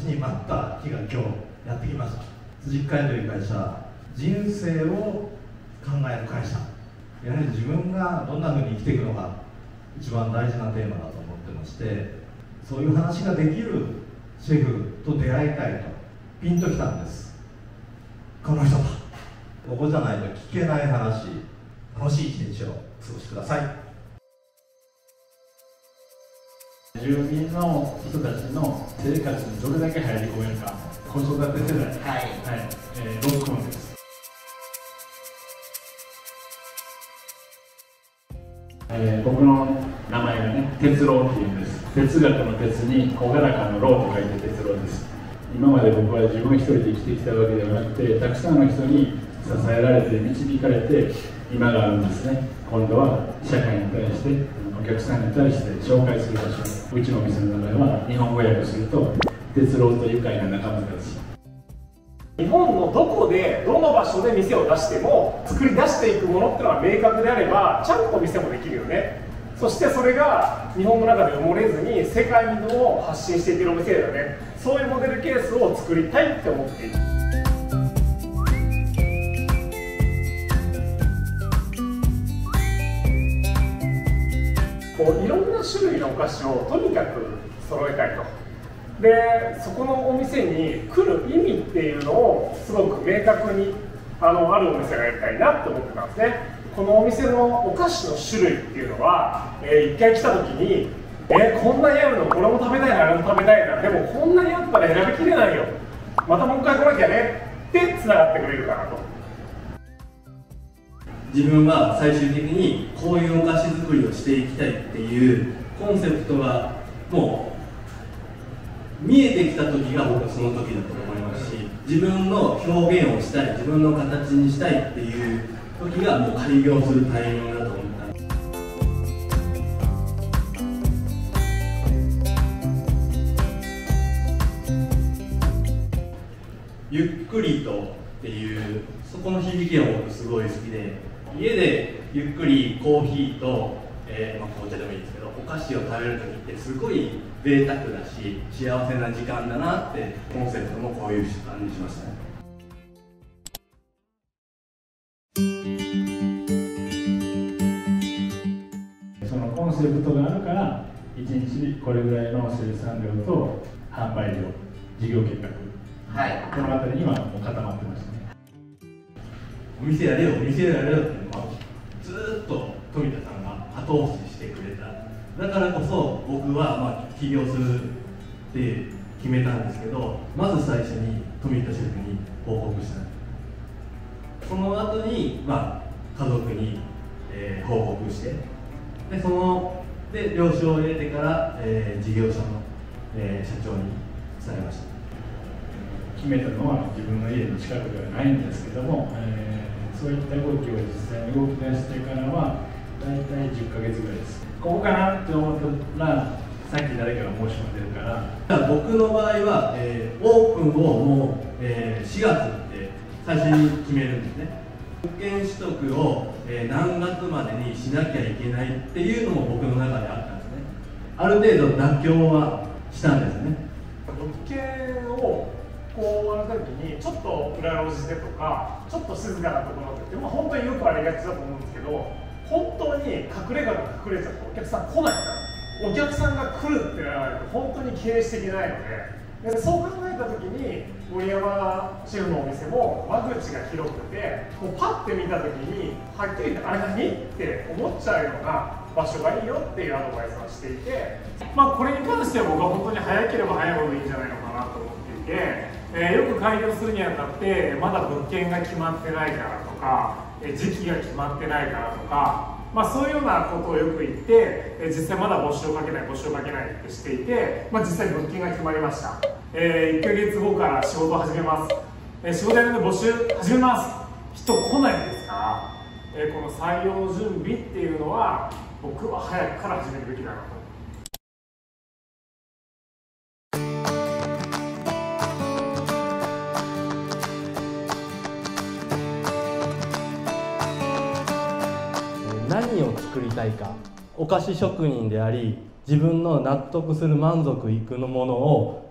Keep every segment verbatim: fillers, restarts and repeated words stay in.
に待った日が今日やってきました。辻会という会社、人生を考える会社、やはり自分がどんなふうに生きていくのが一番大事なテーマだと思ってまして、そういう話ができるシェフと出会いたいとピンときたんです。この人だ、ここじゃないと聞けない話、楽しい一日をお過ごしください。 住民の人たちの生活にどれだけ入り込めるか、子育て世代、はいはいえー、ロックオンです。えー、僕の名前がね、哲郎っていうんです。哲学の哲に朗らかの郎と書いて哲郎です。今まで僕は自分一人で生きてきたわけではなくて、たくさんの人に支えられて導かれて今があるんですね。今度は社会に対してお客さんに対して紹介する場所、うちのお店の名前は日本語訳すると哲郎と愉快な仲間たち。 日本のどこでどの場所で店を出しても作り出していくものっていうのが明確であればちゃんと店もできるよね。そしてそれが日本の中で埋もれずに世界にも発信していけるお店だよね。そういうモデルケースを作りたいって思っている。こういろんな種類のお菓子をとにかく揃えたいと。でそこのお店に来る意味っていうのをすごく明確にあのあるお店がやりたいなって思ってたんですね。このお店のお菓子の種類っていうのは、えー、一回来た時にえー、こんなにあるの、これも食べたいな、あれも食べたいな、でもこんなにあったら選びきれないよ、またもう一回来なきゃねってつながってくれるかなと。 自分は最終的にこういうお菓子作りをしていきたいっていうコンセプトがもう見えてきた時が僕はその時だと思いますし、自分の表現をしたい、自分の形にしたいっていう時がもう開業するタイミングだと思った。ゆっくりとっていうそこの響きが僕すごい好きで、家でゆっくりコーヒーと、えーまあ、紅茶でもいいですけどお菓子を食べる時ってすごい贅沢だし幸せな時間だなってコンセプトもこういう感じしましたね。 そのコンセプトがあるからいちにちこれぐらいの生産量と販売量、事業計画、はい、この辺りにはもう固まってましたね。 お店やれよ、お店やれよっていうのはずーっと富田さんが後押ししてくれた。だからこそ僕はまあ起業するって決めたんですけど、まず最初に富田シェフに報告した。その後にまあ家族に、えー、報告して、でそので了承を得てから、えー、事業所の、えー、社長に伝えました。 決めたのは自分の家の近くではないんですけども、えー、そういった動きを実際に動き出してからはだいたいじゅっかげつぐらいです。ここかなって思ったらさっき誰かが申し込んでるから。 僕の場合は、えー、オープンをもう、えー、しがつって最初に決めるんですね。物件取得を、えー、何月までにしなきゃいけないっていうのも僕の中であったんですね。ある程度妥協はしたんですね。 物件をこうある時にちょっと裏路地でとかちょっと静かなところって、まあ、本当によくありがちだと思うんですけど、本当に隠れ家が隠れちゃってお客さん来ないから、お客さんが来るってならないと本当に経営していけないので、でそう考えた時に森山シェフのお店も間口が広くて、こうパッて見た時にはっきり言ってあれ何って思っちゃうような場所がいいよっていうアドバイスをしていて、まあこれに関しては僕は本当に早ければ早いほどいいんじゃないのかなと思っていて。えー、よく開業するにあたってまだ物件が決まってないからとか、えー、時期が決まってないからとか、まあ、そういうようなことをよく言って、えー、実際まだ募集をかけない募集をかけないってしていて、まあ、実際物件が決まりました。えー、いっかげつごから仕事を始めます。えー、仕事やるので募集始めます。人来ないですから、えー、この採用準備っていうのは僕は早くから始めるべきだなと。 何を作りたいか、お菓子職人であり自分の納得する満足いくのものを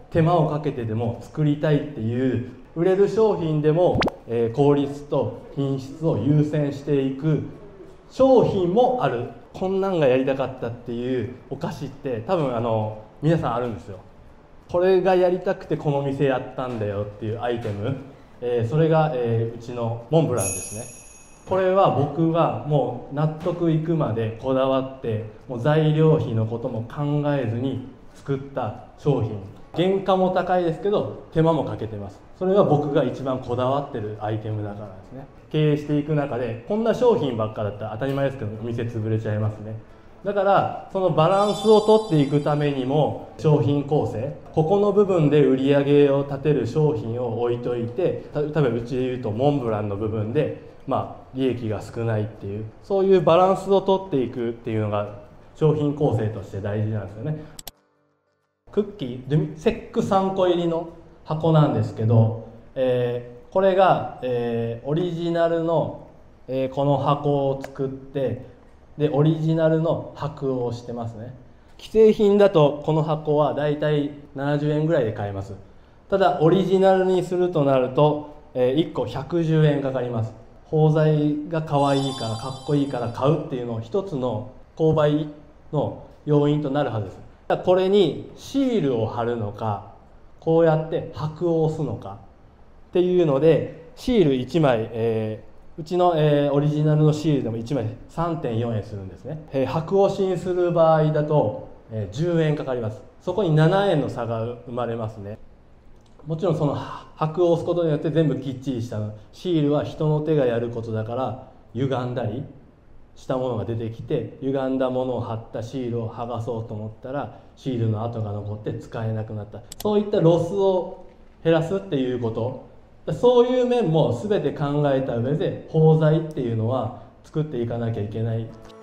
手間をかけてでも作りたいっていう売れる商品でも、えー、効率と品質を優先していく商品もある。こんなんがやりたかったっていうお菓子って多分あの皆さんあるんですよ。これがやりたくてこの店やったんだよっていうアイテム、えー、それが、えー、うちのモンブランですね。これは僕がもう納得いくまでこだわってもう材料費のことも考えずに作った商品。原価も高いですけど手間もかけてます。それは僕が一番こだわってるアイテムだからですね。経営していく中でこんな商品ばっかだったら当たり前ですけどお店潰れちゃいますね。だからそのバランスを取っていくためにも商品構成、ここの部分で売り上げを立てる商品を置いといて、例えばうちでいうとモンブランの部分でまあ利益が少ないっていう、そういうバランスを取っていくっていうのが商品構成として大事なんですよね。クッキーセックさんこ入りの箱なんですけど、えー、これが、えー、オリジナルの、えー、この箱を作ってでオリジナルの箔をしてますね。既製品だとこの箱はだいたいななじゅうえんぐらいで買えます。ただオリジナルにするとなると、えー、いっこひゃくじゅうえんかかります。包材が可愛いからかっこいいから買うっていうのを一つの購買の要因となるはずです。これにシールを貼るのかこうやって箔を押すのかっていうのでシールいちまい、えー、うちの、えー、オリジナルのシールでもいちまい さんてんよんえんするんですね。えー、箔押しにする場合だと、えー、じゅうえんかかります。そこにななえんの差が生まれますね。もちろんその箔を押すことによって全部きっちりしたの。シールは人の手がやることだから歪んだりしたものが出てきて歪んだものを貼ったシールを剥がそうと思ったらシールの跡が残って使えなくなった。そういったロスを減らすっていうこと、そういう面も全て考えた上で包材っていうのは作っていかなきゃいけない。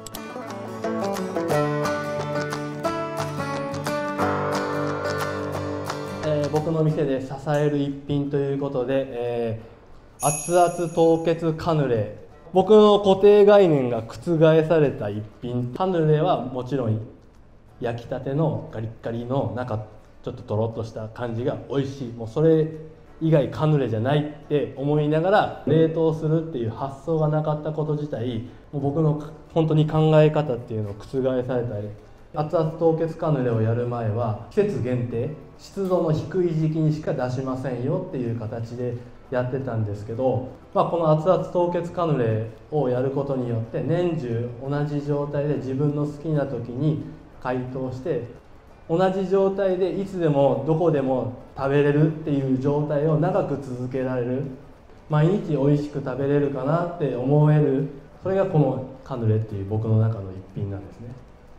えー、僕の店で支える一品ということで、えー、熱々凍結カヌレ、僕の固定概念が覆された一品。カヌレはもちろん焼きたてのガリッガリの中ちょっととろっとした感じが美味しい。もうそれ以外カヌレじゃないって思いながら冷凍するっていう発想がなかったこと自体もう僕の本当に考え方っていうのを覆されたり。熱々凍結カヌレをやる前は季節限定湿度の低い時期にしか出しませんよっていう形でやってたんですけど、まあ、この熱々凍結カヌレをやることによって年中同じ状態で自分の好きな時に解凍して同じ状態でいつでもどこでも食べれるっていう状態を長く続けられる、毎日美味しく食べれるかなって思える、それがこのカヌレっていう僕の中の一品なんですね。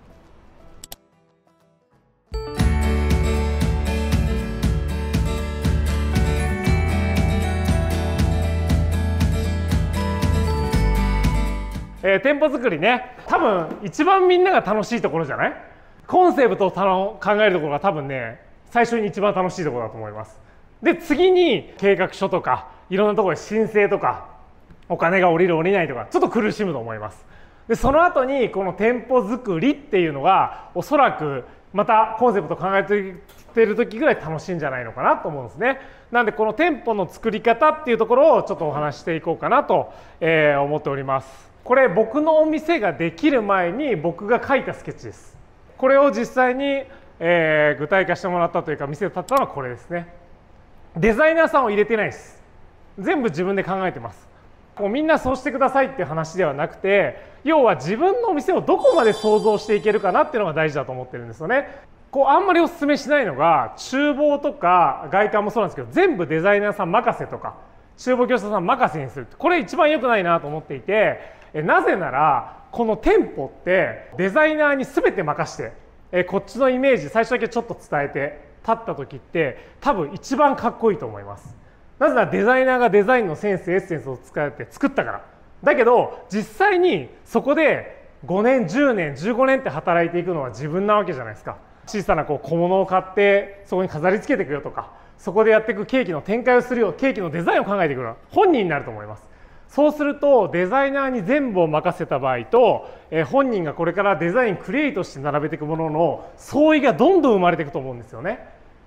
えー、店舗作りね、多分一番みんなが楽しいところじゃない？コンセプトを考えるところが多分ね最初に一番楽しいところだと思います。で次に計画書とかいろんなところで申請とかお金が下りる下りないとかちょっと苦しむと思います。でその後にこの店舗作りっていうのがおそらくまたコンセプトを考えてる時ぐらい楽しいんじゃないのかなと思うんですね。なんでこの店舗の作り方っていうところをちょっとお話ししていこうかなと、えー、思っております。これ僕のお店ができる前に僕が書いたスケッチです。これを実際に、えー、具体化してもらったというか店を建てたのはこれですね。デザイナーさんを入れてないです。全部自分で考えてます。こうみんなそうしてくださいっていう話ではなくて、要は自分のお店をどこまで想像していけるかなっていうのが大事だと思ってるんですよね。こうあんまりお勧めしないのが厨房とか外観もそうなんですけど全部デザイナーさん任せとか厨房業者さん任せにする、これ一番良くないなと思っていて、なぜならこの店舗ってデザイナーに全て任してえこっちのイメージ最初だけちょっと伝えて立った時って多分一番かっこいいと思います。なぜならデザイナーがデザインのセンスエッセンスを使って作ったから。だけど実際にそこでごねんじゅうねんじゅうごねんって働いていくのは自分なわけじゃないですか。小さなこう小物を買ってそこに飾り付けていくよとか、そこでやっていくケーキの展開をするよ、ケーキのデザインを考えていくのは本人になると思います。そうするとデザイナーに全部を任せた場合と、えー、本人がこれからデザインクリエイトして並べていくものの相違がどんどん生まれていくと思うんですよね。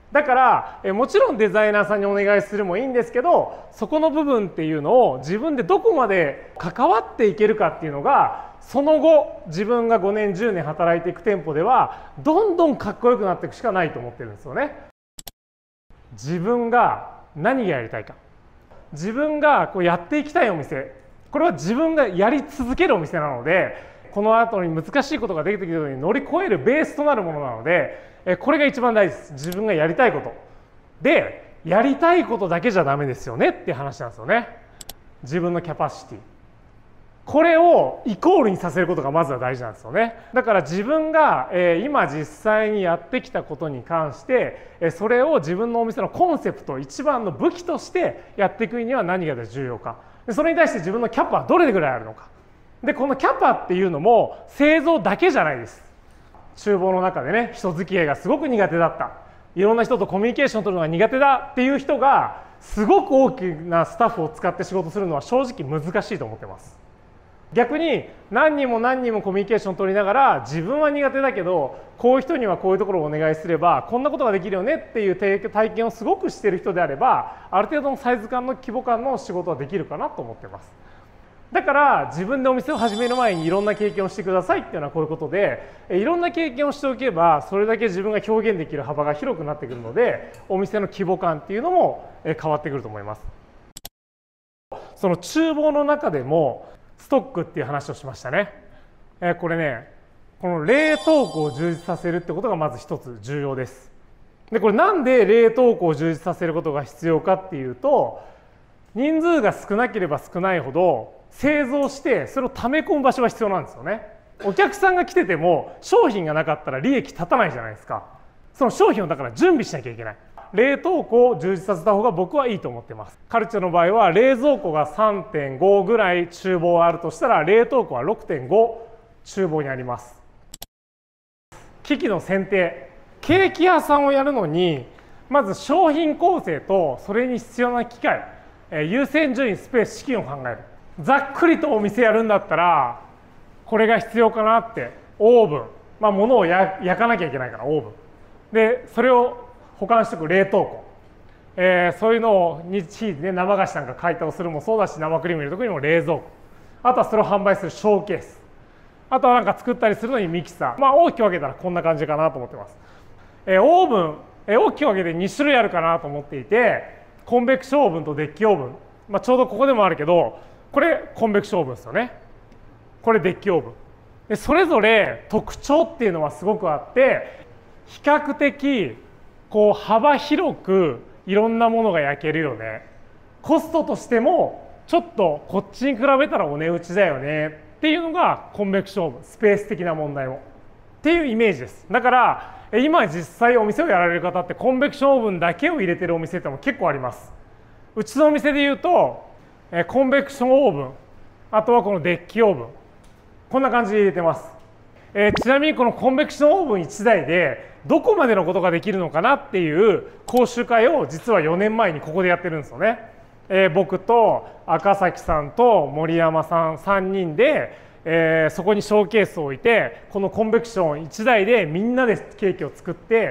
だからえもちろんデザイナーさんにお願いするもいいんですけど、そこの部分っていうのを自分でどこまで関わっていけるかっていうのが、その後自分がごねんじゅうねん働いていく店舗ではどんどんかっこよくなっていくしかないと思ってるんですよね。自分が何がやりたいか、自分がこうやっていきたいお店、これは自分がやり続けるお店なので、この後に難しいことができてきた時に乗り越えるベースとなるものなので、これが一番大事です。自分がやりたいことで、やりたいことだけじゃダメですよねっていう話なんですよね。自分のキャパシティ、これをイコールにさせることがまずは大事なんですよね。だから自分が今実際にやってきたことに関してそれを自分のお店のコンセプト、一番の武器としてやっていくには何が重要か、それに対して自分のキャパはどれぐらいあるのか。でこのキャパっていうのも製造だけじゃないです。厨房の中でね、人付き合いがすごく苦手だった、いろんな人とコミュニケーションを取るのが苦手だっていう人がすごく大きなスタッフを使って仕事するのは正直難しいと思ってます。逆に何人も何人もコミュニケーションを取りながら、自分は苦手だけどこういう人にはこういうところをお願いすればこんなことができるよねっていう体験をすごくしている人であれば、ある程度のサイズ感の規模感の仕事はできるかなと思ってます。だから自分でお店を始める前にいろんな経験をしてくださいっていうのはこういうことで、いろんな経験をしておけばそれだけ自分が表現できる幅が広くなってくるので、お店の規模感っていうのも変わってくると思います。その厨房の中でもストックっていう話をしましたね。えこれね、この冷凍庫を充実させるってことがまず一つ重要です。でこれなんで冷凍庫を充実させることが必要かっていうと、人数が少なければ少ないほど製造してそれを溜め込む場所が必要なんですよね。お客さんが来てても商品がなかったら利益立たないじゃないですか。その商品をだから準備しなきゃいけない。冷凍庫を充実させた方が僕はいいと思ってます。カルチョの場合は冷蔵庫が さんてんご ぐらい厨房あるとしたら、冷凍庫は ろくてんご 厨房にあります。機器の選定、ケーキ屋さんをやるのにまず商品構成とそれに必要な機械、優先順位、スペース、資金を考える。ざっくりとお店やるんだったらこれが必要かなって。オーブン、まあ物をや焼かなきゃいけないからオーブンで、それを保管しておく冷凍庫、えー、そういうのを日々ね、生菓子なんか解凍するもそうだし、生クリーム入れるときにも冷蔵庫、あとはそれを販売するショーケース、あとはなんか作ったりするのにミキサー、まあ大きく分けたらこんな感じかなと思ってます。えー、オーブン、えー、大きく分けてに種類あるかなと思っていて、コンベクションオーブンとデッキオーブン、まあ、ちょうどここでもあるけど、これコンベクションオーブンですよね。これデッキオーブンで、それぞれ特徴っていうのはすごくあって、比較的こう幅広くいろんなものが焼けるよね、コストとしてもちょっとこっちに比べたらお値打ちだよねっていうのがコンベクションオーブン、スペース的な問題もっていうイメージです。だから今実際お店をやられる方ってコンベクションオーブンだけを入れてるお店っても結構あります。うちのお店でいうとコンベクションオーブン、あとはこのデッキオーブン、こんな感じで入れてます。えー、ちなみにこのコンベクションオーブンいちだいでどこまでのことができるのかなっていう講習会を実はよねんまえにここでやってるんですよね。えー、僕と赤崎さんと森山さんさんにんで、えー、そこにショーケースを置いて、このコンベクションいちだいでみんなでケーキを作って、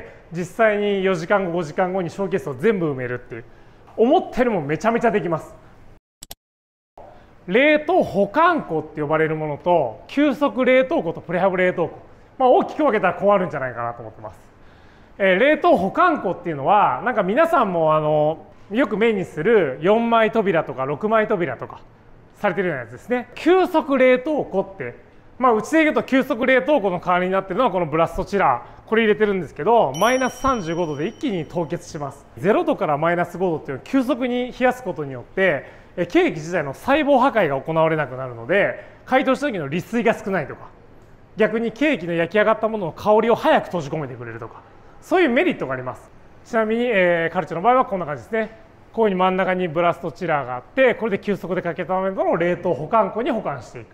実際によじかんごごじかんごにショーケースを全部埋めるっていう、思ったよりもめちゃめちゃできます。冷凍保管庫って呼ばれるものと急速冷凍庫とプレハブ冷凍庫、まあ、大きく分けたらこうあるんじゃないかなと思ってます。えー、冷凍保管庫っていうのはなんか皆さんもあのよく目にするよんまい扉とかろくまい扉とかされてるようなやつですね。急速冷凍庫って、まあ、うちで言うと急速冷凍庫の代わりになってるのはこのブラストチラー、これ入れてるんですけど、マイナスさんじゅうごどで一気に凍結します。ゼロどからマイナスごどっていうのを急速に冷やすことによってケーキ自体の細胞破壊が行われなくなるので、解凍した時の利水が少ないとか、逆にケーキの焼き上がったものの香りを早く閉じ込めてくれるとか、そういうメリットがあります。ちなみに、えー、カルチョの場合はこんな感じですね。こういうふうに真ん中にブラストチラーがあって、これで急速でかけための冷凍保管庫に保管していく。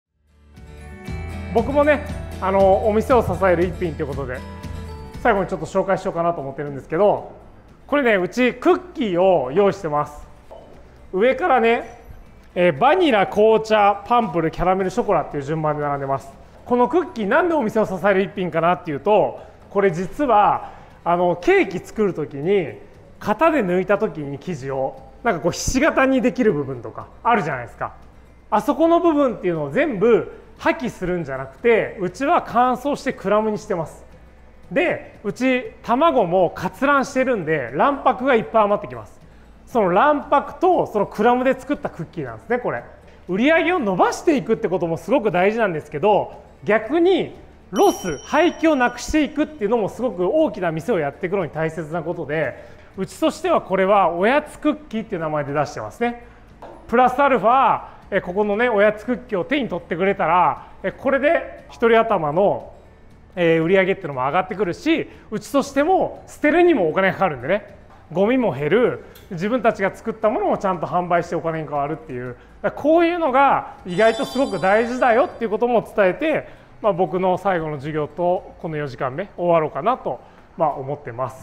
僕もね、あのお店を支える一品ということで最後にちょっと紹介しようかなと思ってるんですけど、これね、うちクッキーを用意してます。上からね、えー、バニラ、紅茶、パンプル、キャラメル、ショコラっていう順番で並んでます。このクッキーなんでお店を支える一品かなっていうと、これ実はあのケーキ作る時に型で抜いた時に生地をなんかこうひし形にできる部分とかあるじゃないですか。あそこの部分っていうのを全部破棄するんじゃなくて、うちは乾燥してクラムにしてます。でうち卵も割卵してるんで卵白がいっぱい余ってきます。その卵白とそのクラムで作ったクッキーなんですね。これ売り上げを伸ばしていくってこともすごく大事なんですけど、逆にロス廃棄をなくしていくっていうのもすごく大きな店をやっていくのに大切なことで、うちとしてはこれはおやつクッキーっていう名前で出してますね。プラスアルファえここのねおやつクッキーを手に取ってくれたら、えこれでひとり頭のえ売り上げっていうのも上がってくるし、うちとしても捨てるにもお金がかかるんでね、ゴミも減る、自分たちが作ったものをちゃんと販売してお金に変わるっていう、こういうのが意外とすごく大事だよっていうことも伝えて、まあ、僕の最後の授業とこのよじかんめ終わろうかなと、まあ、思ってます。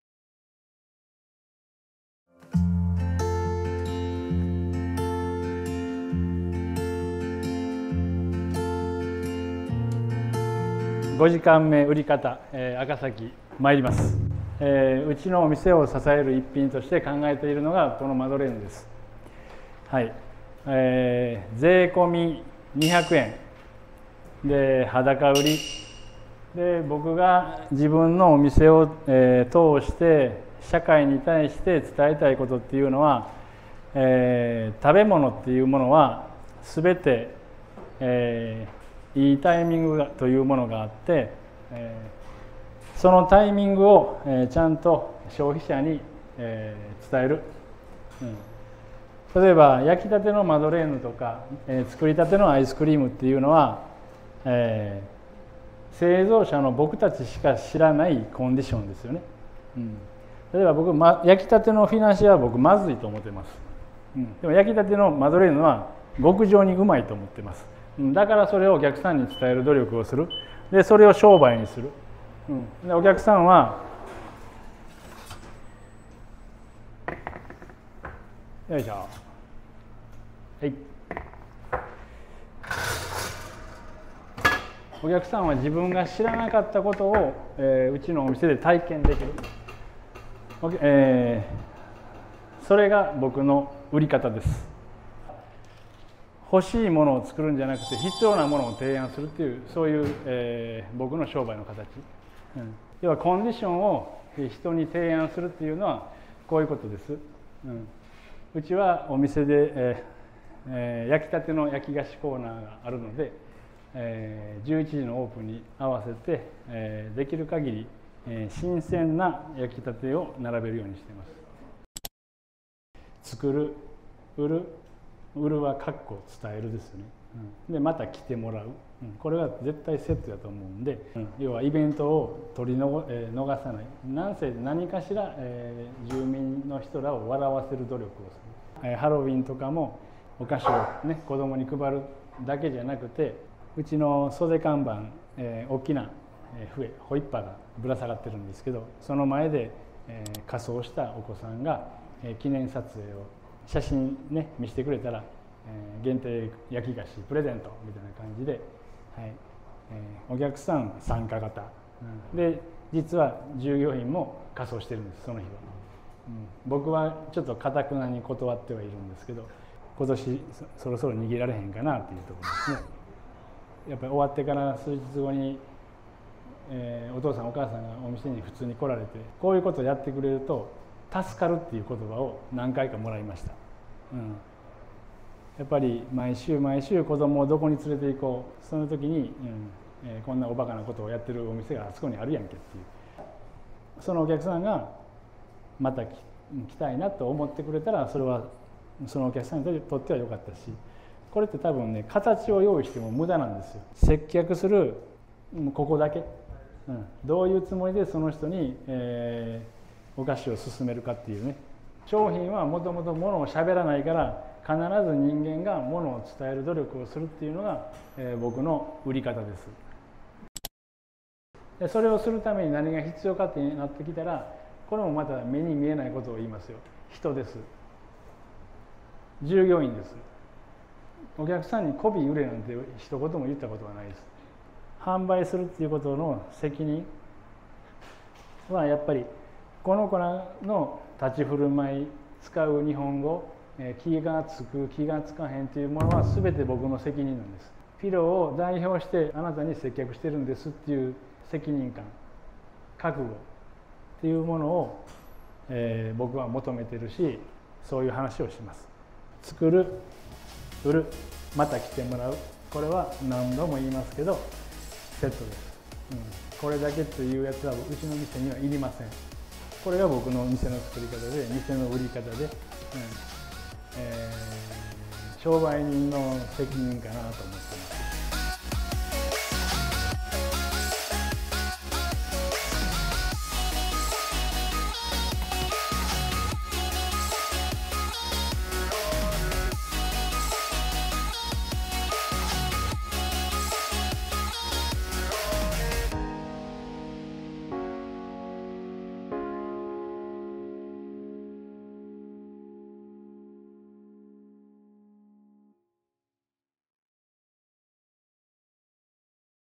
ごじかんめ売り方、えー、赤崎参ります、えー、うちのお店を支える一品として考えているのがこのマドレーヌです。はい、えー、税込みにひゃくえんで裸売りで、僕が自分のお店を、えー、通して社会に対して伝えたいことっていうのは、えー、食べ物っていうものは全て、えーいいタイミングというものがあって、えー、そのタイミングを、えー、ちゃんと消費者に、えー、伝える、うん、例えば焼きたてのマドレーヌとか、えー、作りたてのアイスクリームっていうのは、えー、製造者の僕たちしか知らないコンディションですよね、うん、例えば僕、ま、焼きたてのフィナンシェは僕まずいと思ってます、うん、でも焼きたてのマドレーヌは極上にうまいと思ってます。だからそれをお客さんに伝える努力をする。でそれを商売にする。うん、でお客さんはよいしょ、はい、お客さんは自分が知らなかったことを、えー、うちのお店で体験できる、えー、それが僕の売り方です。欲しいものを作るんじゃなくて必要なものを提案するっていう、そういう、えー、僕の商売の形、うん、要はコンディションを人に提案するっていうのはこういうことです、うん、うちはお店で、えーえー、焼きたての焼き菓子コーナーがあるので、えー、じゅういちじのオープンに合わせて、えー、できる限り、えー、新鮮な焼きたてを並べるようにしています。作る、売る、売るはかっこ伝えるですよね、うん、でまた来てもらう、うん、これは絶対セットだと思うんで、うん、要はイベントを取りの、えー、逃さない、なんせ何かしら、えー、住民の人らを笑わせる努力をする、えー、ハロウィンとかもお菓子を、ね、子供に配るだけじゃなくて、うちの袖看板、えー、大きな笛ホイッパーがぶら下がってるんですけど、その前で、えー、仮装したお子さんが、えー、記念撮影を写真ね見せてくれたら、えー、限定焼き菓子プレゼントみたいな感じで、はい、えー、お客さん参加型、うん、で実は従業員も仮装してるんです、その日は、うん、僕はちょっと堅くなに断ってはいるんですけど、今年 そ, そろそろ逃げられへんかなっていうところですね。やっぱり終わってから数日後に、えー、お父さんお母さんがお店に普通に来られて、こういうことをやってくれると助かるっていう言葉を何回かもらいました、うん、やっぱり毎週毎週子供をどこに連れて行こう、その時に、うんえー、こんなおバカなことをやってるお店があそこにあるやんけっていう、そのお客さんがまた来たいなと思ってくれたら、それはそのお客さんにとっては良かったし、これって多分ね形を用意しても無駄なんですよ。接客するここだけ、うん、どういうつもりでその人に、えーお菓子を勧めるかっていうね。商品はもともとものをしゃべらないから、必ず人間がものを伝える努力をするっていうのが、えー、僕の売り方です。でそれをするために何が必要かってなってきたら、これもまた目に見えないことを言いますよ。人です。従業員です。お客さんに媚び売れなんて一言も言ったことはないです。販売するっていうことの責任、 はやっぱりこの子らの立ち振る舞い、使う日本語、気がつく気がつかへんというものは全て僕の責任なんです。フィロを代表してあなたに接客してるんですっていう責任感、覚悟っていうものを、えー、僕は求めてるし、そういう話をします。作る、売る、また来てもらう、これは何度も言いますけどセットです、うん、これだけっていうやつはうちの店にはいりません。これが僕の店の作り方で、店の売り方で、うんえー、商売人の責任かなと思ってます。